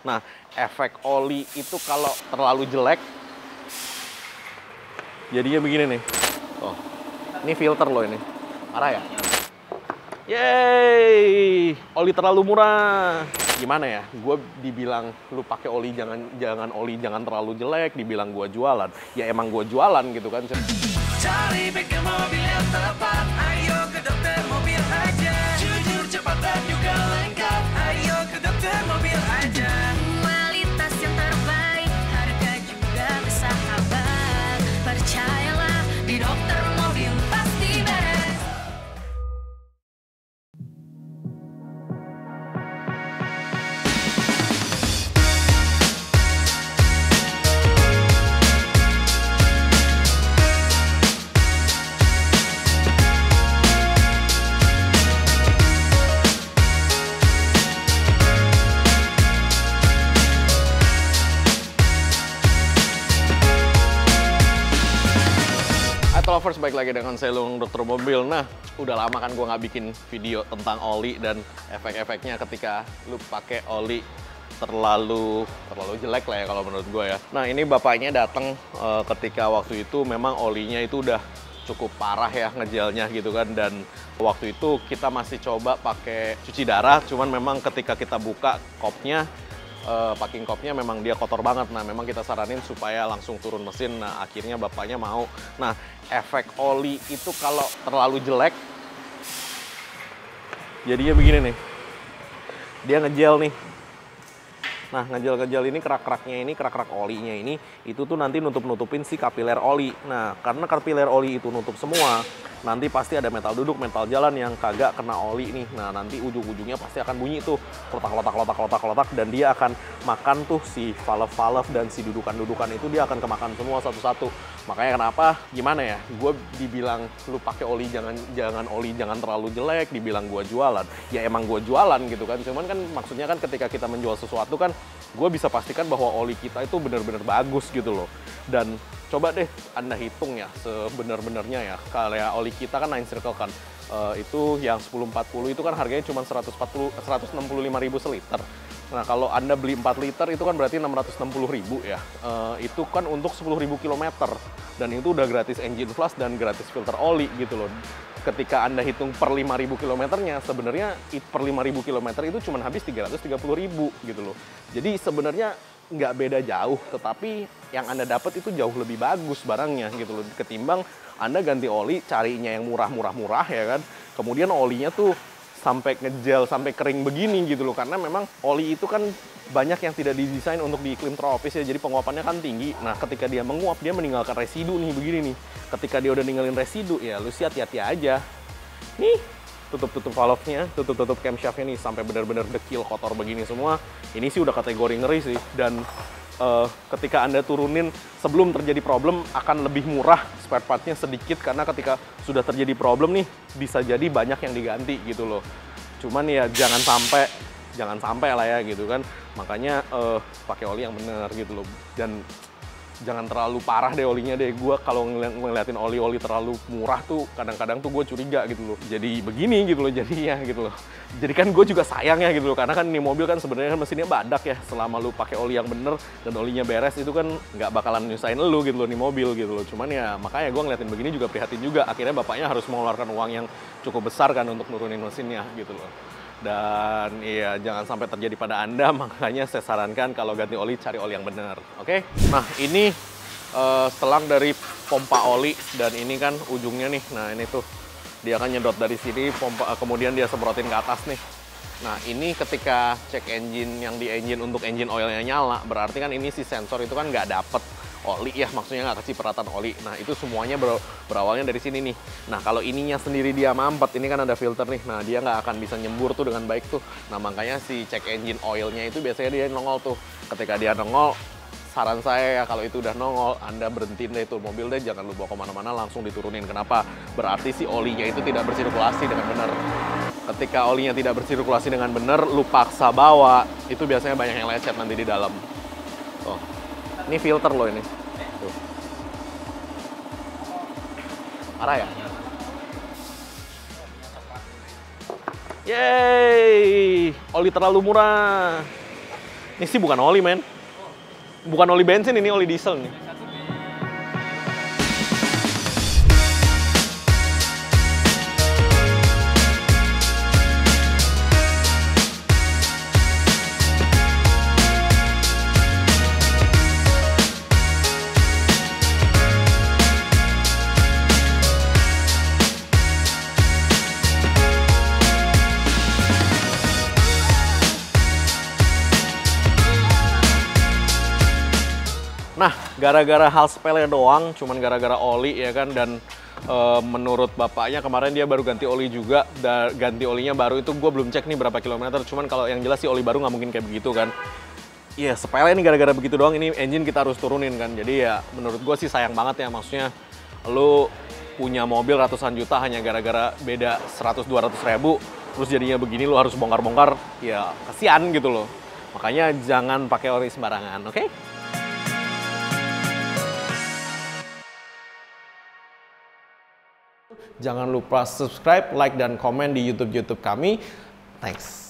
Nah, efek oli itu kalau terlalu jelek, jadinya begini nih. Oh, ini filter loh ini. Parah ya? Yeay, oli terlalu murah. Gimana ya? Gue dibilang lu pakai oli jangan terlalu jelek, dibilang gue jualan. Ya emang gue jualan gitu kan. Cari bengkel mobil yang tepat, ayo ke Dokter Mobil aja. Jujur, cepat dan juga lengkap, ayo ke Dokter Mobil aja. Kualitas yang terbaik, harga juga bersahabat. Percayalah, di Dokter Mobil pasti beres. Lovers, baik lagi dengan saya Lung Dokter Mobil. Nah, udah lama kan gue nggak bikin video tentang oli dan efek-efeknya ketika lu pakai oli terlalu jelek lah ya kalau menurut gue ya. Nah, ini bapaknya datang ketika waktu itu memang olinya itu udah cukup parah ya ngejelnya gitu kan, dan waktu itu kita masih coba pakai cuci darah, cuman memang ketika kita buka kopnya, packing kopnya memang dia kotor banget. Nah, memang kita saranin supaya langsung turun mesin. Nah, akhirnya bapaknya mau. Nah, efek oli itu kalau terlalu jelek, jadinya begini nih. Dia ngejel nih. Nah, ngejel-ngejel ini, kerak-keraknya ini, kerak-kerak olinya ini, itu tuh nanti nutup-nutupin si kapiler oli. Nah, karena kapiler oli itu nutup semua, nanti pasti ada metal duduk, metal jalan yang kagak kena oli nih. Nah, nanti ujung-ujungnya pasti akan bunyi tuh, kotak-kotak, dan dia akan makan tuh si valve-valve dan si dudukan-dudukan itu, dia akan kemakan semua satu-satu. Makanya kenapa, gimana ya, gue dibilang lu pakai oli jangan terlalu jelek, dibilang gue jualan. Ya emang gue jualan gitu kan, cuman kan maksudnya kan ketika kita menjual sesuatu kan, gue bisa pastikan bahwa oli kita itu benar-benar bagus gitu loh. Dan coba deh Anda hitung ya sebenar-benarnya ya, kayak oli kita kan 9 Circle kan, itu yang 1040 itu kan harganya cuma 165.000 seliter. Nah, kalau Anda beli 4 liter itu kan berarti 660.000 ya. Itu kan untuk 10.000 km. Dan itu udah gratis engine flush dan gratis filter oli gitu loh. Ketika Anda hitung per 5.000 kilometernya, sebenarnya per 5.000 kilometer itu cuma habis 330.000 gitu loh. Jadi sebenarnya nggak beda jauh, tetapi yang Anda dapat itu jauh lebih bagus barangnya gitu loh. Ketimbang Anda ganti oli, carinya yang murah ya kan. Kemudian olinya tuh sampai ngejel, sampai kering begini gitu loh. Karena memang oli itu kan banyak yang tidak didesain untuk di iklim tropis ya, jadi penguapannya kan tinggi. Nah, ketika dia menguap, dia meninggalkan residu nih, begini nih. Ketika dia udah ninggalin residu, ya lu sih hati-hati aja. Nih, tutup-tutup valve-nya, tutup-tutup camshaft-nya nih, sampai benar-benar dekil, kotor begini semua. Ini sih udah kategori ngeri sih. Dan ketika Anda turunin sebelum terjadi problem, akan lebih murah spare part-nya sedikit, karena ketika sudah terjadi problem nih, bisa jadi banyak yang diganti gitu loh. Cuman ya jangan sampai lah ya gitu kan. Makanya pakai oli yang bener gitu loh. Dan jangan terlalu parah deh olinya deh. Gue kalau ngeliatin oli-oli terlalu murah tuh kadang-kadang tuh gue curiga gitu loh. Jadi begini gitu loh jadinya gitu loh. Jadi kan gue juga sayang ya gitu loh. Karena kan ini mobil kan sebenarnya kan mesinnya badak ya. Selama lu pakai oli yang bener dan olinya beres, itu kan nggak bakalan nyusahin lu gitu loh nih mobil gitu loh. Cuman ya makanya gue ngeliatin begini juga prihatin juga. Akhirnya bapaknya harus mengeluarkan uang yang cukup besar kan untuk nurunin mesinnya gitu loh. Dan iya, jangan sampai terjadi pada Anda, makanya saya sarankan kalau ganti oli, cari oli yang benar, oke? Nah, ini setelang dari pompa oli, dan ini kan ujungnya nih. Nah, ini tuh dia akan nyedot dari sini, kemudian dia semprotin ke atas nih. Nah, ini ketika cek engine, yang di engine untuk engine oilnya nyala, berarti kan ini si sensor itu kan nggak dapet oli ya, maksudnya nggak kecipratan oli. Nah, itu semuanya berawalnya dari sini nih. Nah, kalau ininya sendiri dia mampet, ini kan ada filter nih. Nah, dia nggak akan bisa nyembur tuh dengan baik tuh. Nah, makanya si cek engine oilnya itu biasanya dia nongol tuh. Ketika dia nongol, saran saya ya kalau itu udah nongol, Anda berhentiin deh itu mobil deh, jangan lu bawa kemana-mana, langsung diturunin. Kenapa? Berarti si olinya itu tidak bersirkulasi dengan benar. Ketika olinya tidak bersirkulasi dengan benar, lu paksa bawa, itu biasanya banyak yang lecet nanti di dalam. Tuh. Ini filter loh ini. Tuh. Parah ya? Yeay! Oli terlalu murah. Ini sih bukan oli, men. Bukan oli bensin, ini oli diesel nih. Nah, gara-gara hal sepele doang, cuman gara-gara oli ya kan, dan menurut bapaknya kemarin dia baru ganti oli juga, ganti olinya baru itu gue belum cek nih berapa kilometer, cuman kalau yang jelas sih oli baru nggak mungkin kayak begitu kan. Iya, sepele nih gara-gara begitu doang, ini engine kita harus turunin kan, jadi ya menurut gue sih sayang banget ya, maksudnya lu punya mobil ratusan juta hanya gara-gara beda 100-200 ribu, terus jadinya begini lu harus bongkar-bongkar, ya kasihan gitu loh. Makanya jangan pakai oli sembarangan, oke? Jangan lupa subscribe, like, dan komen di YouTube kami. Thanks.